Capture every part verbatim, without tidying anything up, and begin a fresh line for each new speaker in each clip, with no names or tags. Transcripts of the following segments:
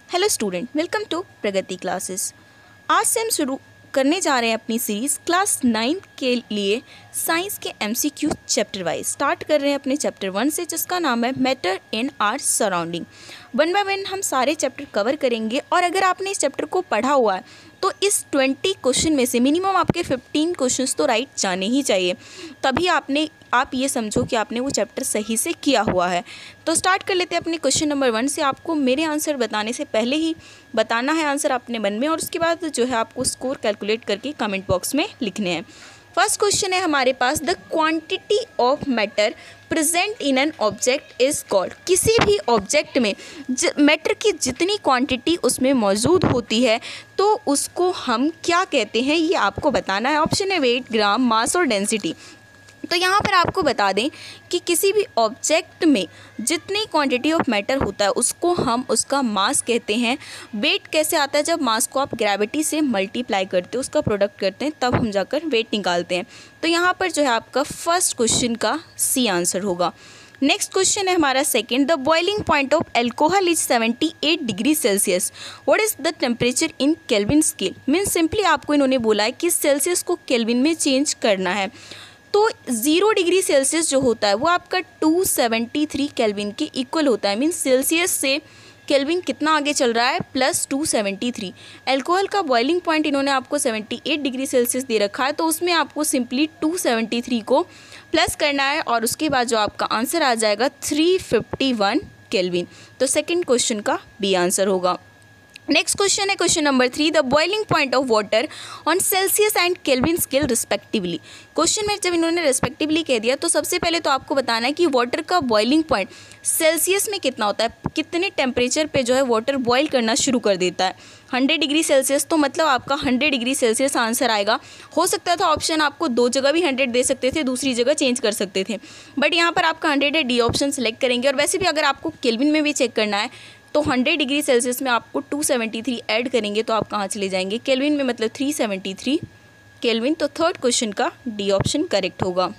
Hello student, welcome to Pragati classes. आज से हम शुरू करने जा रहे हैं अपनी सीरीज़ क्लास नाइन्थ के लिए साइंस के एमसीक्यू चैप्टर वाइज। स्टार्ट कर रहे हैं अपने चैप्टर वन से, जिसका नाम है matter in our surrounding. One by one हम सारे चैप्टर कवर करेंगे और अगर आपने इस चैप्टर को पढ़ा हुआ है तो इस ट्वेंटी क्वेश्चन में से मिनिमम आपके फिफ्टीन क्वेश्चंस तो राइट जाने ही चाहिए, तभी आपने आप ये समझो कि आपने वो चैप्टर सही से किया हुआ है। तो स्टार्ट कर लेते हैं अपने क्वेश्चन नंबर वन से। आपको मेरे आंसर बताने से पहले ही बताना है आंसर अपने मन में, और उसके बाद जो है आपको स्कोर कैलकुलेट करके कमेंट बॉक्स में लिखने हैं। फर्स्ट क्वेश्चन है हमारे पास, the quantity of matter present in an object is called. किसी भी ऑब्जेक्ट में मैटर की जितनी क्वांटिटी उसमें मौजूद होती है तो उसको हम क्या कहते हैं, ये आपको बताना है। ऑप्शन है वेट, ग्राम, मास और डेंसिटी। तो यहाँ पर आपको बता दें कि किसी भी ऑब्जेक्ट में जितनी क्वांटिटी ऑफ मैटर होता है उसको हम उसका मास कहते हैं। वेट कैसे आता है, जब मास को आप ग्रेविटी से मल्टीप्लाई करते हो, उसका प्रोडक्ट करते हैं, तब हम जाकर वेट निकालते हैं। तो यहाँ पर जो है आपका फर्स्ट क्वेश्चन का सी आंसर होगा। नेक्स्ट क्वेश्चन है हमारा second, the boiling point of alcohol is seventy eight degree Celsius. What is the temperature in Kelvin scale. Means simply आपको इन्होंने बोला है कि सेल्सियस को केल्विन में चेंज करना है। तो ज़ीरो डिग्री सेल्सियस जो होता है वो आपका टू सेवेंटी थ्री केल्विन के इक्वल होता है। मीन्स सेल्सियस से केल्विन कितना आगे चल रहा है, plus two seventy three. Alcohol का बॉइलिंग पॉइंट इन्होंने आपको सेवेंटी एट डिग्री सेल्सियस दे रखा है, तो उसमें आपको सिंपली टू सेवेंटी थ्री को प्लस करना है और उसके बाद जो आपका आंसर आ जाएगा थ्री फिफ्टी वन केल्विन। तो सेकेंड क्वेश्चन का बी आंसर होगा। नेक्स्ट क्वेश्चन है question number three, the boiling point of water on Celsius and Kelvin scale respectively. Question में जब इन्होंने रिस्पेक्टिवली कह दिया तो सबसे पहले तो आपको बताना है कि वाटर का बॉइलिंग पॉइंट सेल्सियस में कितना होता है, कितने टेम्परेचर पे जो है वाटर बॉईल करना शुरू कर देता है। हंड्रेड डिग्री सेल्सियस, तो मतलब आपका हंड्रेड डिग्री सेल्सियस आंसर आएगा। हो सकता था ऑप्शन आपको दो जगह भी हंड्रेड दे सकते थे, दूसरी जगह चेंज कर सकते थे, बट यहाँ पर आपका हंड्रेड है, डी ऑप्शन सेलेक्ट करेंगे। और वैसे भी अगर आपको केल्विन में भी चेक करना है तो हंड्रेड डिग्री सेल्सियस में आपको टू सेवेंटी थ्री ऐड करेंगे तो आप कहाँ चले जाएंगे, केल्विन में, मतलब थ्री सेवेंटी थ्री केल्विन। तो थर्ड क्वेश्चन का डी ऑप्शन करेक्ट होगा।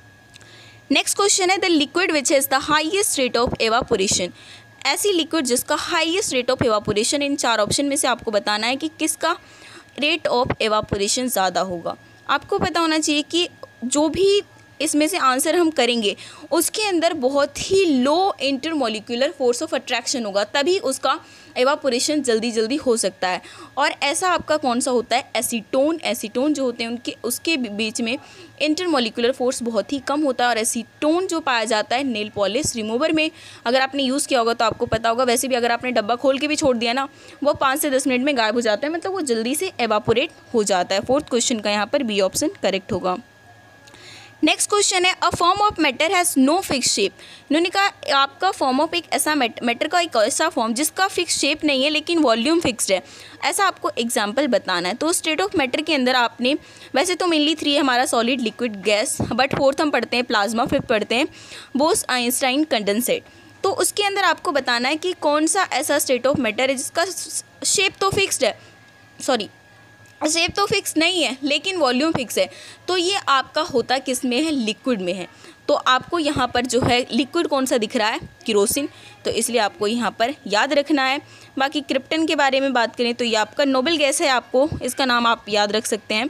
नेक्स्ट क्वेश्चन है, the liquid which has the highest rate of evaporation. ऐसी लिक्विड जिसका हाईएस्ट रेट ऑफ एवापोरेशन, इन चार ऑप्शन में से आपको बताना है कि किसका रेट ऑफ एवापोरेशन ज़्यादा होगा। आपको पता होना चाहिए कि जो भी इसमें से आंसर हम करेंगे उसके अंदर बहुत ही low intermolecular force of attraction होगा, तभी उसका एवापोरेशन जल्दी जल्दी हो सकता है। और ऐसा आपका कौन सा होता है, एसीटोन। एसीटोन जो होते हैं उनके उसके बीच में इंटरमोलिकुलर फोर्स बहुत ही कम होता है, और एसीटोन जो पाया जाता है नेल पॉलिश रिमूवर में। अगर आपने यूज़ किया होगा तो आपको पता होगा, वैसे भी अगर आपने डब्बा खोल के भी छोड़ दिया ना, वो पाँच से दस मिनट में गायब हो जाता है, मतलब वो जल्दी से एवापोरेट हो जाता है। फोर्थ क्वेश्चन का यहाँ पर बी ऑप्शन करेक्ट होगा। नेक्स्ट क्वेश्चन है, a form of matter has no fix shape. इन्होंने कहा आपका फॉर्म ऑफ एक ऐसा मैटर का एक ऐसा फॉर्म जिसका फिक्स शेप नहीं है लेकिन वॉल्यूम फिक्स्ड है, ऐसा आपको एग्जांपल बताना है। तो स्टेट ऑफ मैटर के अंदर आपने, वैसे तो मेनली थ्री है हमारा, solid, liquid, gas, but fourth हम पढ़ते हैं प्लाज्मा, फिफ्थ पढ़ते हैं बोस आइंस्टाइन कंडेंसेट। तो उसके अंदर आपको बताना है कि कौन सा ऐसा स्टेट ऑफ मैटर है जिसका शेप तो फिक्स्ड है, सॉरी शेप तो फिक्स नहीं है लेकिन वॉल्यूम फिक्स है। तो ये आपका होता किस में है, लिक्विड में है। तो आपको यहाँ पर जो है लिक्विड कौन सा दिख रहा है, केरोसिन, तो इसलिए आपको यहाँ पर याद रखना है। बाकी क्रिप्टन के बारे में बात करें तो ये आपका नोबेल गैस है, आपको इसका नाम आप याद रख सकते हैं।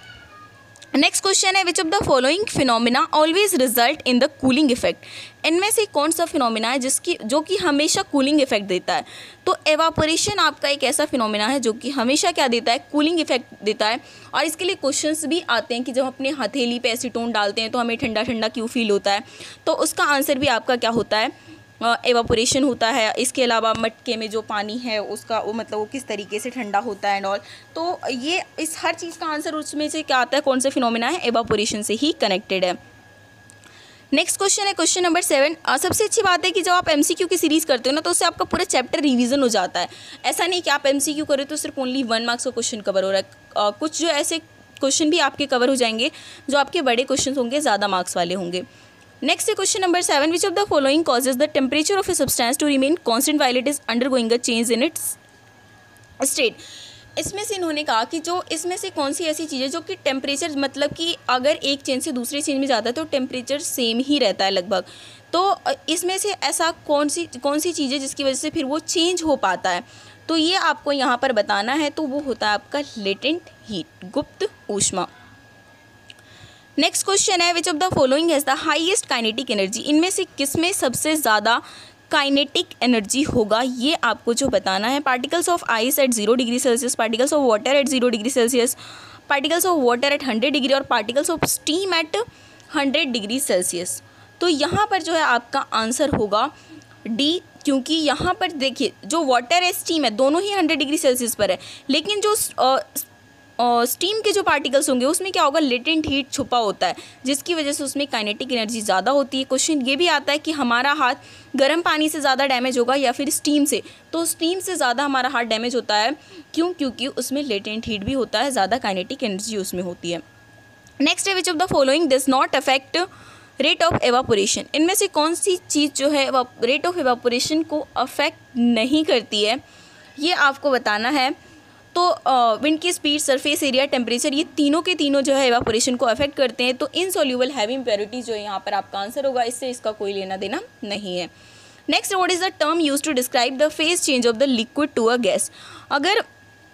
नेक्स्ट क्वेश्चन है, which of the following phenomena always result in the cooling effect. इनमें से कौन सा फिनोमिना है जिसकी जो कि हमेशा कूलिंग इफेक्ट देता है। तो एवापोरेशन आपका एक ऐसा फिनोमिना है जो कि हमेशा क्या देता है, कूलिंग इफेक्ट देता है। और इसके लिए क्वेश्चंस भी आते हैं कि जब अपने हथेली पे एसीटोन डालते हैं तो हमें ठंडा ठंडा क्यों फील होता है, तो उसका आंसर भी आपका क्या होता है, एवापोरेशन होता है। इसके अलावा मटके में जो पानी है उसका वो मतलब वो किस तरीके से ठंडा होता है एंड ऑल। तो ये इस हर चीज़ का आंसर उसमें से क्या आता है, कौन सा फिनोमिना है, एवापोरेशन से ही कनेक्टेड है। नेक्स्ट क्वेश्चन है क्वेश्चन नंबर सेवन। सबसे अच्छी बात है कि जब आप एमसीक्यू की सीरीज़ करते हो ना तो उससे आपका पूरा चैप्टर रिवीजन हो जाता है। ऐसा नहीं कि आप एमसीक्यू करें तो सिर्फ ओनली वन मार्क्स का क्वेश्चन कवर हो रहा है। uh, कुछ जो ऐसे क्वेश्चन भी आपके कवर हो जाएंगे जो आपके बड़े क्वेश्चन होंगे, ज़्यादा मार्क्स वाले होंगे। नेक्स्ट है question number seven, which of the following causes the temperature of a substance to remain constant while it is undergoing a change in its state. इसमें से इन्होंने कहा कि जो इसमें से कौन सी ऐसी चीज़ है जो कि टेम्परेचर, मतलब कि अगर एक चेंज से दूसरे चेंज में जाता है तो टेम्परेचर सेम ही रहता है लगभग। तो इसमें से ऐसा कौन सी कौन सी चीज़ है जिसकी वजह से फिर वो चेंज हो पाता है। तो ये आपको यहाँ पर बताना है, तो वो होता है आपका लेटेंट हीट, गुप्त ऊष्मा। नेक्स्ट क्वेश्चन है, which of the following has the highest kinetic energy, इनमें से किसमें सबसे ज़्यादा काइनेटिक एनर्जी होगा, ये आपको जो बताना है। Particles of ice at zero degree Celsius, particles of water at zero degree Celsius, particles of water at hundred degree और particles of steam at hundred degree Celsius. तो यहाँ पर जो है आपका आंसर होगा डी, क्योंकि यहाँ पर देखिए जो वाटर है, स्टीम है, दोनों ही हंड्रेड डिग्री सेल्सियस पर है, लेकिन जो स्टीम uh, के जो पार्टिकल्स होंगे उसमें क्या होगा, लेटेंट हीट छुपा होता है, जिसकी वजह से उसमें काइनेटिक एनर्जी ज़्यादा होती है। क्वेश्चन ये भी आता है कि हमारा हाथ गर्म पानी से ज़्यादा डैमेज होगा या फिर स्टीम से, तो स्टीम से ज़्यादा हमारा हाथ डैमेज होता है, क्यों, क्योंकि उसमें लेटेंट हीट भी होता है, ज़्यादा काइनेटिक एनर्जी उसमें होती है। नेक्स्ट है, which of the following does not affect rate of evaporation, इनमें से कौन सी चीज़ जो है रेट ऑफ एवापोरेशन को अफेक्ट नहीं करती है, ये आपको बताना है। तो विंड की स्पीड, सरफेस एरिया, टेम्परेचर, ये तीनों के तीनों जो है एवापोरेशन को अफेक्ट करते हैं। तो इनसॉल्यूबल हैवी इम्प्योरिटीज जो है यहाँ पर आपका आंसर होगा, इससे इसका कोई लेना देना नहीं है। Next, what is the term use to describe the phase change of the liquid to a gas, अगर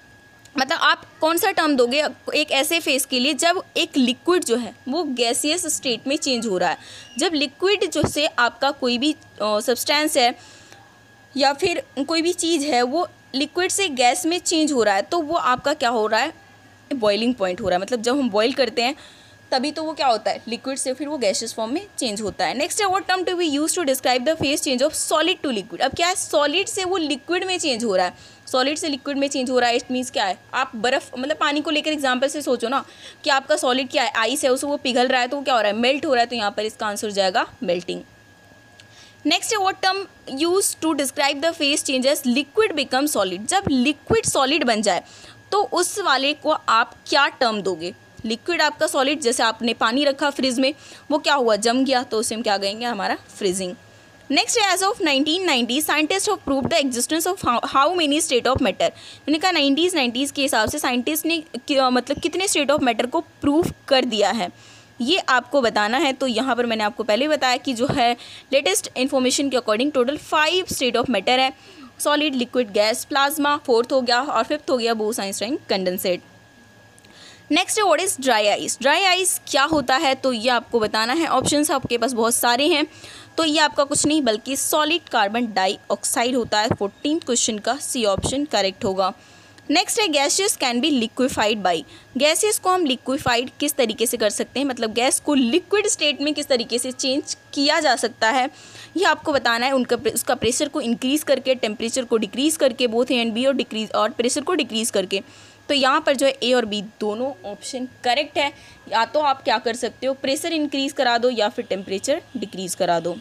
मतलब आप कौन सा टर्म दोगे एक ऐसे फेस के लिए जब एक लिक्विड जो है वो गैसियस स्टेट में चेंज हो रहा है। जब लिक्विड जो से आपका कोई भी सब्सटेंस है या फिर कोई भी चीज़ है वो लिक्विड से गैस में चेंज हो रहा है, तो वो आपका क्या हो रहा है, बॉइलिंग पॉइंट हो रहा है। मतलब जब हम बॉईल करते हैं तभी तो वो क्या होता है, लिक्विड से फिर वो गैसियस फॉर्म में चेंज होता है। नेक्स्ट है, what term to be use to describe the phase change of solid to liquid, अब क्या है, सॉलिड से वो लिक्विड में चेंज हो रहा है, सॉलिड से लिक्विड में चेंज हो रहा है। इट मीन्स क्या है, आप बर्फ़ मतलब पानी को लेकर एग्जाम्पल से सोचो ना कि आपका सॉलिड क्या है, आइस है, उससे वो पिघल रहा है, तो वो क्या हो रहा है, मेल्ट हो रहा है, तो यहाँ पर इसका आंसर हो जाएगा मेल्टिंग। नेक्स्ट है, what term use to describe the phase changes liquid become solid, जब लिक्विड सॉलिड बन जाए तो उस वाले को आप क्या टर्म दोगे। लिक्विड आपका सॉलिड, जैसे आपने पानी रखा फ्रिज में, वो क्या हुआ, जम गया, तो उसे हम क्या कहेंगे, हमारा फ्रीजिंग। नेक्स्ट है, as of nineteen ninety scientist have proved the existence of how many state of matter, मैंने कहा नाइंटीज़ नाइंटीज़ के हिसाब से साइंटिस्ट ने मतलब कितने स्टेट ऑफ मैटर को प्रूव कर दिया है, ये आपको बताना है। तो यहाँ पर मैंने आपको पहले बताया कि जो है लेटेस्ट इन्फॉर्मेशन के according total five state of matter है, solid, liquid, gas, plasma fourth हो गया, और फिफ्थ हो गया बोस-आइंस्टाइन कंडेंसेट। नेक्स्ट है, what is dry ice, dry ice क्या होता है, तो ये आपको बताना है। ऑप्शंस आपके पास बहुत सारे हैं, तो ये आपका कुछ नहीं बल्कि सॉलिड कार्बन डाइऑक्साइड होता है। फोर्टीन क्वेश्चन का सी ऑप्शन करेक्ट होगा। नेक्स्ट है, gaseous can be liquefied by, gaseous को हम लिक्विफाइड किस तरीके से कर सकते हैं, मतलब गैस को लिक्विड स्टेट में किस तरीके से चेंज किया जा सकता है, ये आपको बताना है। उनका उसका प्रेशर को इंक्रीज़ करके, टेम्परेचर को डिक्रीज़ करके, बोथ ए एंड बी, और डिक्रीज और प्रेशर को डिक्रीज़ करके। तो यहाँ पर जो है ए और बी दोनों ऑप्शन करेक्ट है। या तो आप क्या कर सकते हो, प्रेशर इंक्रीज़ करा दो या फिर टेम्परेचर डिक्रीज़ करा दो।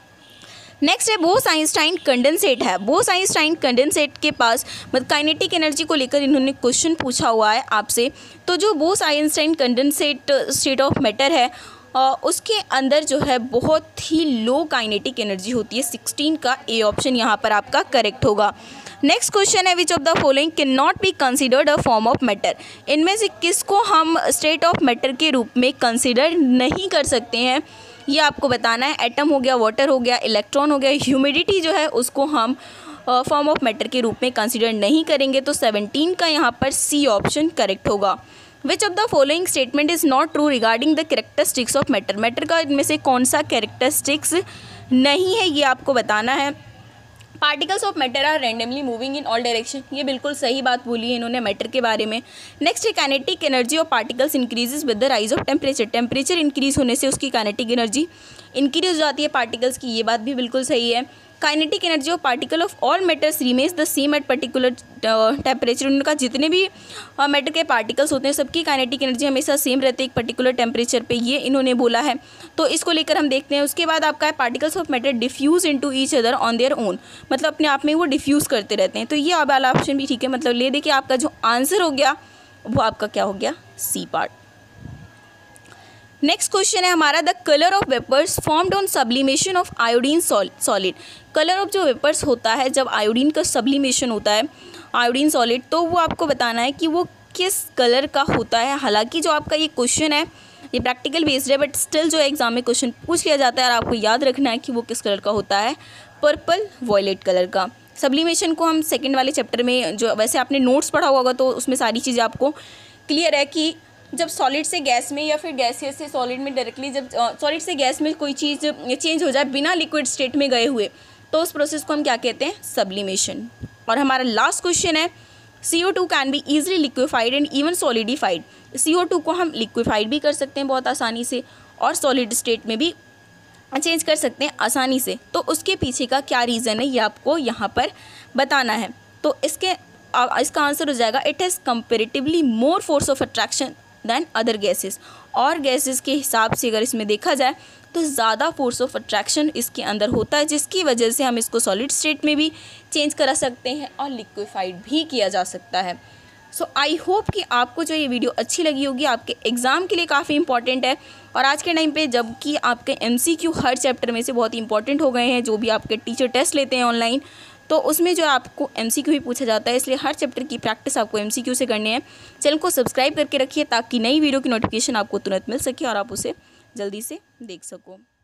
नेक्स्ट है, बोस-आइंस्टाइन कंडेंसेट है, बोस-आइंस्टाइन कंडेंसेट के पास मतलब काइनेटिक एनर्जी को लेकर इन्होंने क्वेश्चन पूछा हुआ है आपसे। तो जो Bose Einstein condensate state of matter है उसके अंदर जो है बहुत ही लो काइनेटिक एनर्जी होती है। सिक्सटीन का ए ऑप्शन यहाँ पर आपका करेक्ट होगा। नेक्स्ट क्वेश्चन है, which of the following can not be considered a form of matter, इनमें से किसको हम स्टेट ऑफ मैटर के रूप में कंसिडर नहीं कर सकते हैं, ये आपको बताना है। एटम हो गया, वाटर हो गया, इलेक्ट्रॉन हो गया, ह्यूमिडिटी जो है उसको हम फॉर्म ऑफ मैटर के रूप में कंसिडर नहीं करेंगे। तो सेवनटीन का यहाँ पर सी ऑप्शन करेक्ट होगा। Which of the following statement is not true regarding the characteristics of matter, matter का इनमें से कौन सा कैरेक्टरिस्टिक्स नहीं है, ये आपको बताना है। Particles of matter are randomly moving in all direction, ये बिल्कुल सही बात बोली है इन्होंने मैटर के बारे में। नेक्स्ट है, kinetic energy of particles increases with the rise of temperature, temperature increase होने से उसकी काइनेटिक एनर्जी इंक्रीज हो जाती है पार्टिकल्स की, ये बात भी बिल्कुल सही है। Kinetic energy of particle of all matters remains the same at particular temperature, उनका जितने भी मैटर के पार्टिकल्स होते हैं सबकी काइनेटिक एनर्जी हमेशा सेम रहती है एक पर्टिकुलर टेम्परेचर पे, ये इन्होंने बोला है। तो इसको लेकर हम देखते हैं। उसके बाद आपका है, particles of matter diffuse into each other on their own, मतलब अपने आप में वो डिफ्यूज़ करते रहते हैं। तो ये वाला ऑप्शन भी ठीक है, मतलब ले देखिए आपका जो आंसर हो गया वो आपका क्या हो गया, सी पार्ट। नेक्स्ट क्वेश्चन है हमारा, the colour of vapours formed on sublimation of iodine solid, colour of जो वेपर्स होता है जब आयोडीन का सब्लिमेशन होता है आयोडीन सॉलिड, तो वो आपको बताना है कि वो किस कलर का होता है। हालांकि जो आपका ये क्वेश्चन है ये प्रैक्टिकल बेस्ड है, बट स्टिल जो एग्जाम में क्वेश्चन पूछ लिया जाता है और आपको याद रखना है कि वो किस कलर का होता है, पर्पल वॉयलेट कलर का। सब्लिमेशन को हम सेकंड वाले चैप्टर में, जो वैसे आपने नोट्स पढ़ा होगा तो उसमें सारी चीज़ें आपको क्लियर है कि जब सॉलिड से गैस में या फिर गैसियस से सॉलिड में डायरेक्टली, जब सॉलिड से गैस में कोई चीज़ चेंज हो जाए बिना लिक्विड स्टेट में गए हुए, तो उस प्रोसेस को हम क्या कहते हैं, सब्लिमेशन। और हमारा लास्ट क्वेश्चन है, C O two can be easily liquefied and even solidified. C O two को हम लिक्विफाइड भी कर सकते हैं बहुत आसानी से और सॉलिड स्टेट में भी चेंज कर सकते हैं आसानी से। तो उसके पीछे का क्या रीज़न है ये आपको यहाँ पर बताना है। तो इसके इसका आंसर हो जाएगा, it has comparatively more force of attraction than other gases. और गैसेस के हिसाब से अगर इसमें देखा जाए तो ज़्यादा फोर्स ऑफ अट्रैक्शन इसके अंदर होता है, जिसकी वजह से हम इसको सॉलिड स्टेट में भी चेंज करा सकते हैं और लिक्विफाइड भी किया जा सकता है। सो आई होप कि आपको जो ये वीडियो अच्छी लगी होगी, आपके एग्ज़ाम के लिए काफ़ी इंपॉर्टेंट है। और आज के टाइम पे जबकि आपके एमसीक्यू हर चैप्टर में से बहुत ही इंपॉर्टेंट हो गए हैं, जो भी आपके टीचर टेस्ट लेते हैं ऑनलाइन, तो उसमें जो आपको एमसीक्यू ही पूछा जाता है, इसलिए हर चैप्टर की प्रैक्टिस आपको एमसीक्यू से करनी है। चैनल को सब्सक्राइब करके रखिए ताकि नई वीडियो की नोटिफिकेशन आपको तुरंत मिल सके और आप उसे जल्दी से देख सको।